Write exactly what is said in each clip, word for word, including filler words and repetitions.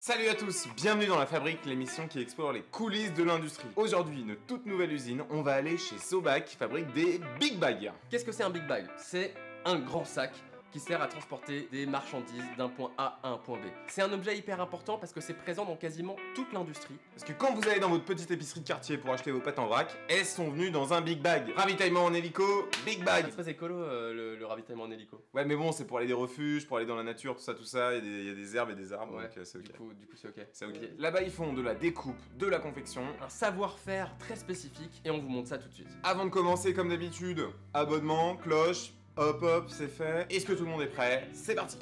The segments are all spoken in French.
Salut à tous, bienvenue dans La Fabrique, l'émission qui explore les coulisses de l'industrie. Aujourd'hui, une toute nouvelle usine, on va aller chez Sobag qui fabrique des big bags. Qu'est-ce que c'est un big bag? C'est un grand sac qui sert à transporter des marchandises d'un point A à un point B. C'est un objet hyper important parce que c'est présent dans quasiment toute l'industrie. Parce que quand vous allez dans votre petite épicerie de quartier pour acheter vos pâtes en vrac, elles sont venues dans un big bag. Ravitaillement en hélico, big bag. C'est très écolo euh, le, le ravitaillement en hélico. Ouais mais bon, c'est pour aller des refuges, pour aller dans la nature, tout ça, tout ça, il y a des, il y a des herbes et des arbres, Ouais, donc euh, c'est ok. Du coup, du coup c'est ok. C'est ok. Ok. Là-bas ils font de la découpe, de la confection. Un savoir-faire très spécifique et on vous montre ça tout de suite. Avant de commencer, comme d'habitude, abonnement, cloche, hop hop, c'est fait. Est-ce que tout le monde est prêt? C'est parti.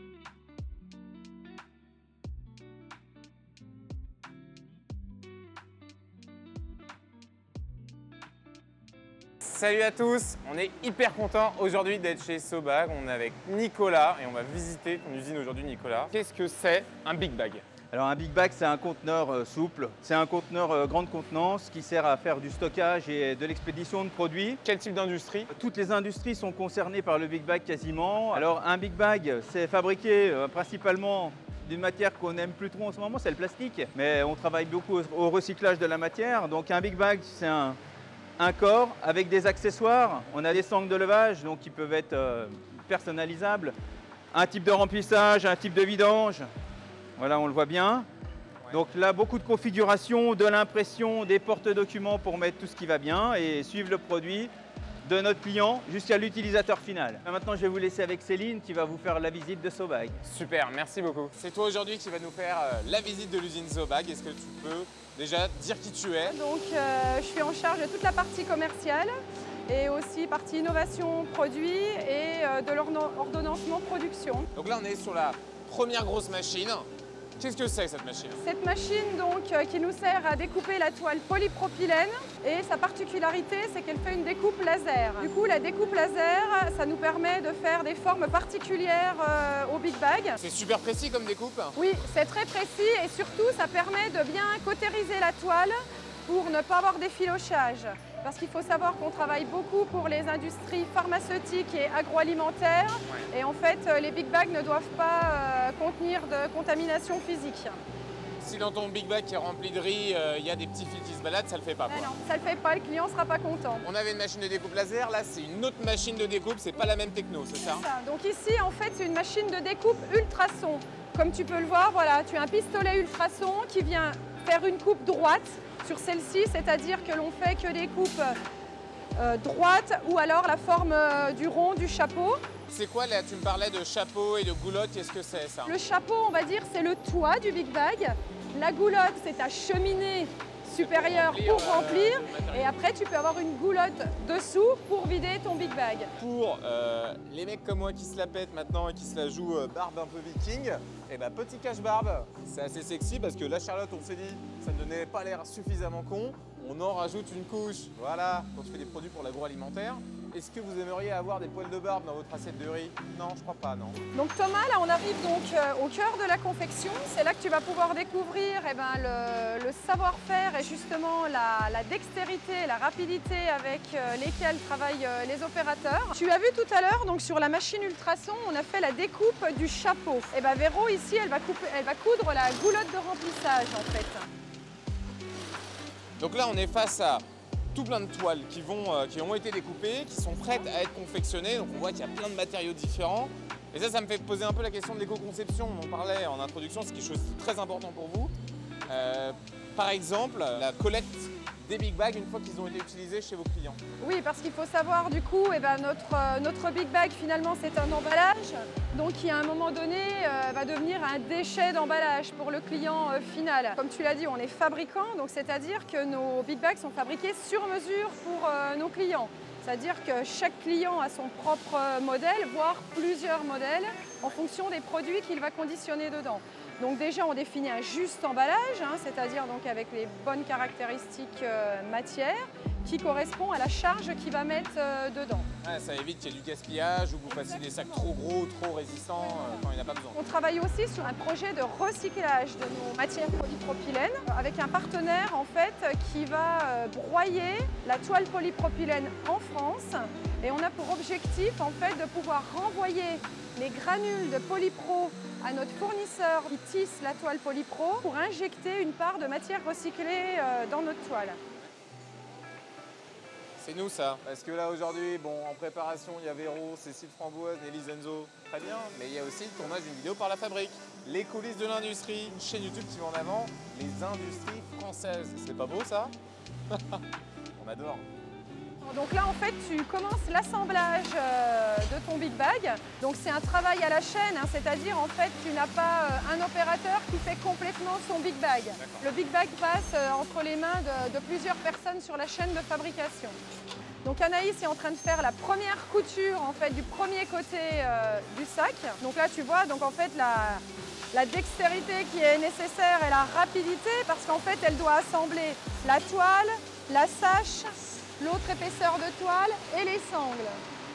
Salut à tous, on est hyper content aujourd'hui d'être chez Sobag. On est avec Nicolas et on va visiter ton usine aujourd'hui, Nicolas. Qu'est-ce que c'est un big bag? Alors un big bag, c'est un conteneur euh, souple, c'est un conteneur euh, grande contenance qui sert à faire du stockage et de l'expédition de produits. Quel type d'industrie? Toutes les industries sont concernées par le big bag quasiment. Alors un big bag, c'est fabriqué euh, principalement d'une matière qu'on n'aime plus trop en ce moment, c'est le plastique. Mais on travaille beaucoup au, au recyclage de la matière. Donc un big bag, c'est un, un corps avec des accessoires. On a des sangles de levage donc qui peuvent être euh, personnalisables. Un type de remplissage, un type de vidange. Voilà, on le voit bien. Ouais. Donc là, beaucoup de configuration, de l'impression, des porte-documents pour mettre tout ce qui va bien et suivre le produit de notre client jusqu'à l'utilisateur final. Maintenant, je vais vous laisser avec Céline qui va vous faire la visite de Sobag. Super, merci beaucoup. C'est toi aujourd'hui qui va nous faire euh, la visite de l'usine Sobag. Est-ce que tu peux déjà dire qui tu es? Donc, euh, je suis en charge de toute la partie commerciale et aussi partie innovation produit et euh, de l'ordonnancement production. Donc là, on est sur la première grosse machine. Qu'est-ce que c'est cette machine? Cette machine donc euh, qui nous sert à découper la toile polypropylène et sa particularité c'est qu'elle fait une découpe laser. Du coup la découpe laser ça nous permet de faire des formes particulières euh, au big bag. C'est super précis comme découpe? Oui, c'est très précis et surtout ça permet de bien cautériser la toile pour ne pas avoir d'effilochage. Parce qu'il faut savoir qu'on travaille beaucoup pour les industries pharmaceutiques et agroalimentaires. Ouais. Et en fait, les big bags ne doivent pas euh, contenir de contamination physique. Si dans ton big bag qui est rempli de riz, il euh, y a des petits fils qui se baladent, ça le fait pas quoi. Non, ça le fait pas, le client sera pas content. On avait une machine de découpe laser, là c'est une autre machine de découpe, c'est pas la même techno, c'est ça? ça Donc ici, en fait, c'est une machine de découpe ultrason. Comme tu peux le voir, voilà, tu as un pistolet ultrason qui vient faire une coupe droite sur celle-ci, c'est-à-dire que l'on fait que des coupes euh, droites ou alors la forme euh, du rond du chapeau. C'est quoi là? Tu me parlais de chapeau et de goulotte, qu'est-ce que c'est ça? Le chapeau, on va dire, c'est le toit du big bag. La goulotte, c'est ta cheminée supérieure pour remplir, pour remplir euh, et après tu peux avoir une goulotte dessous pour vider ton big bag. Pour euh, les mecs comme moi qui se la pètent maintenant et qui se la jouent euh, barbe un peu viking, et bah petit cache-barbe, c'est assez sexy parce que la Charlotte on s'est dit ça ne donnait pas l'air suffisamment con, on en rajoute une couche, voilà, quand tu fais des produits pour l'agroalimentaire. Est-ce que vous aimeriez avoir des poils de barbe dans votre assiette de riz? Non, je crois pas, non. Donc Thomas, là on arrive donc euh, au cœur de la confection. C'est là que tu vas pouvoir découvrir eh ben, le, le savoir-faire et justement la, la dextérité, la rapidité avec euh, lesquelles travaillent euh, les opérateurs. Tu as vu tout à l'heure, donc sur la machine ultrason, on a fait la découpe du chapeau. Et ben Véro ici, elle va, couper, elle va coudre la goulotte de remplissage en fait. Donc là on est face à tout plein de toiles qui, vont, euh, qui ont été découpées, qui sont prêtes à être confectionnées. Donc on voit qu'il y a plein de matériaux différents. Et ça, ça me fait poser un peu la question de l'éco-conception. On en parlait en introduction, c'est quelque chose de très important pour vous. Euh, par exemple, la collecte des big bags une fois qu'ils ont été utilisés chez vos clients. Oui, parce qu'il faut savoir du coup, eh ben, notre, euh, notre big bag finalement c'est un emballage, donc qui à un moment donné euh, va devenir un déchet d'emballage pour le client euh, final. Comme tu l'as dit, on est fabricant, donc c'est-à-dire que nos big bags sont fabriqués sur mesure pour euh, nos clients. C'est-à-dire que chaque client a son propre modèle, voire plusieurs modèles, en fonction des produits qu'il va conditionner dedans. Donc déjà, on définit un juste emballage, hein, c'est-à-dire donc avec les bonnes caractéristiques euh, matière, qui correspond à la charge qu'il va mettre euh, dedans. Ouais, ça évite qu'il y ait du gaspillage ou que vous fassiez des sacs trop gros, trop résistants euh, quand il n'y en a pas besoin. On travaille aussi sur un projet de recyclage de nos matières polypropylènes avec un partenaire en fait qui va euh, broyer la toile polypropylène en France et on a pour objectif en fait de pouvoir renvoyer les granules de polypro à notre fournisseur qui tisse la toile Polypro pour injecter une part de matière recyclée euh, dans notre toile. C'est nous ça, parce que là aujourd'hui, bon, en préparation, il y a Véro, Cécile Framboise, Nelly Zenzo, très bien, mais il y a aussi le tournage d'une vidéo par La Fabrique, les coulisses de l'industrie, une chaîne YouTube qui met en avant les industries françaises. C'est pas beau ça? On adore. Donc là en fait tu commences l'assemblage euh, de ton Big Bag. Donc c'est un travail à la chaîne, hein, c'est-à-dire en fait tu n'as pas euh, un opérateur qui fait complètement son Big Bag. Le Big Bag passe euh, entre les mains de, de plusieurs personnes sur la chaîne de fabrication. Donc Anaïs est en train de faire la première couture en fait du premier côté euh, du sac. Donc là tu vois donc en fait la, la dextérité qui est nécessaire et la rapidité parce qu'en fait elle doit assembler la toile, la sache, l'autre épaisseur de toile et les sangles.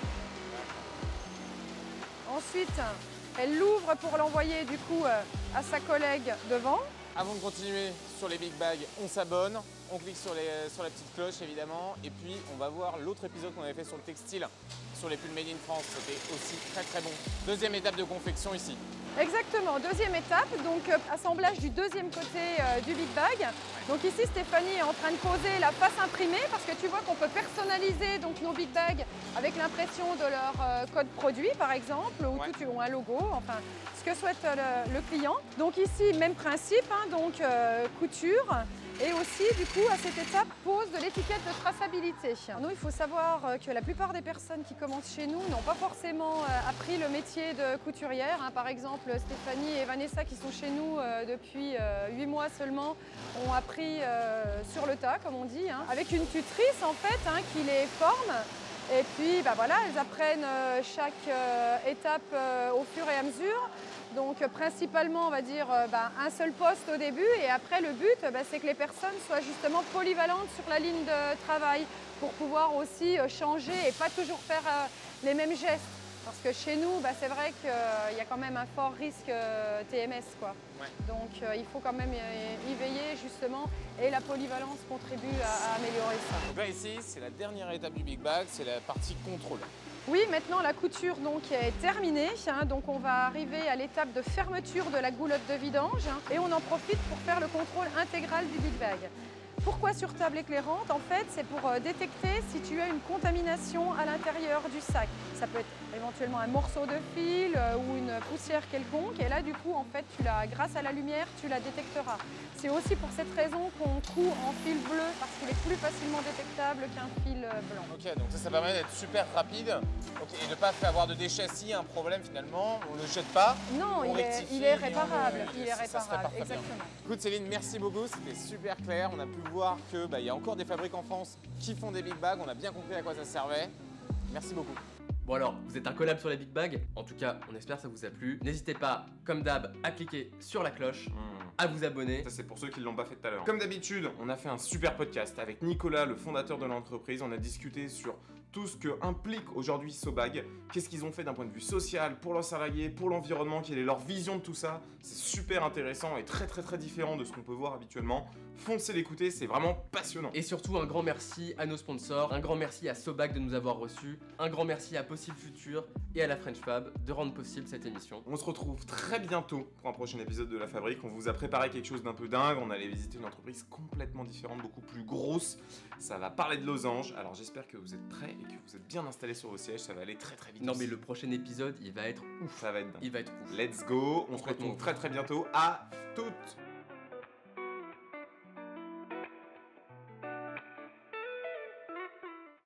Ensuite, elle l'ouvre pour l'envoyer du coup à sa collègue devant. Avant de continuer sur les Big Bags, on s'abonne, on clique sur, les, sur la petite cloche évidemment, et puis on va voir l'autre épisode qu'on avait fait sur le textile, sur les pulls Made in France, c'était aussi très très bon. Deuxième étape de confection ici. Exactement, deuxième étape, donc euh, assemblage du deuxième côté euh, du Big Bag. Donc ici Stéphanie est en train de poser la face imprimée parce que tu vois qu'on peut personnaliser donc, nos Big Bags avec l'impression de leur euh, code produit par exemple, ou, ouais. tout, ou un logo, enfin ce que souhaite euh, le, le client. Donc ici même principe, hein, donc euh, couture. Et aussi, du coup, à cette étape, pose de l'étiquette de traçabilité. Nous, il faut savoir que la plupart des personnes qui commencent chez nous n'ont pas forcément appris le métier de couturière. Par exemple, Stéphanie et Vanessa, qui sont chez nous depuis huit mois seulement, ont appris sur le tas, comme on dit, avec une tutrice, en fait, qui les forme. Et puis, bah voilà, elles apprennent chaque étape au fur et à mesure. Donc principalement, on va dire, bah, un seul poste au début et après le but, bah, c'est que les personnes soient justement polyvalentes sur la ligne de travail pour pouvoir aussi changer et pas toujours faire euh, les mêmes gestes. Parce que chez nous, bah, c'est vrai qu'il euh, y a quand même un fort risque euh, T M S, quoi. Ouais. Donc euh, il faut quand même y, y veiller justement et la polyvalence contribue à, à améliorer ça. Donc là ici, c'est la dernière étape du Big Bag, c'est la partie contrôle. Oui, maintenant la couture donc, est terminée, hein, donc on va arriver à l'étape de fermeture de la goulotte de vidange hein, et on en profite pour faire le contrôle intégral du Big Bag. Pourquoi sur table éclairante? En fait, c'est pour euh, détecter si tu as une contamination à l'intérieur du sac. Ça peut être éventuellement un morceau de fil euh, ou une poussière quelconque. Et là, du coup, en fait, tu la, grâce à la lumière, tu la détecteras. C'est aussi pour cette raison qu'on coud en fil bleu parce qu'il est plus facilement détectable qu'un fil euh, blanc. Ok, donc ça, ça permet d'être super rapide okay, et de ne pas avoir de déchets. Si un problème, finalement, on ne le jette pas. Non, on il, est, il est réparable. On, il est réparable, exactement. Écoute Céline, merci beaucoup. C'était super clair. On a pu voir qu'il bah, y a encore des fabriques en France qui font des Big Bags. On a bien compris à quoi ça servait. Merci beaucoup. Bon alors, vous êtes un collab sur les Big Bags. En tout cas, on espère que ça vous a plu. N'hésitez pas, comme d'hab, à cliquer sur la cloche, mmh. à vous abonner. Ça, c'est pour ceux qui ne l'ont pas fait tout à l'heure. Comme d'habitude, on a fait un super podcast avec Nicolas, le fondateur de l'entreprise. On a discuté sur tout ce que implique aujourd'hui Sobag. Qu'est-ce qu'ils ont fait d'un point de vue social, pour leurs salariés, pour l'environnement, quelle est leur vision de tout ça. C'est super intéressant et très très très différent de ce qu'on peut voir habituellement. Foncez l'écouter, c'est vraiment passionnant. Et surtout, un grand merci à nos sponsors, un grand merci à Sobag de nous avoir reçus, un grand merci à Possible Future et à la French Fab de rendre possible cette émission. On se retrouve très bientôt pour un prochain épisode de La Fabrique. On vous a préparé quelque chose d'un peu dingue. On allait visiter une entreprise complètement différente, beaucoup plus grosse. Ça va parler de losanges. Alors j'espère que vous êtes prêts et que vous êtes bien installés sur vos sièges. Ça va aller très très vite. Non aussi. mais le prochain épisode, il va être ouf. Ça va être dingue. Il va être ouf. Let's go. On se retrouve très très bientôt. À toutes.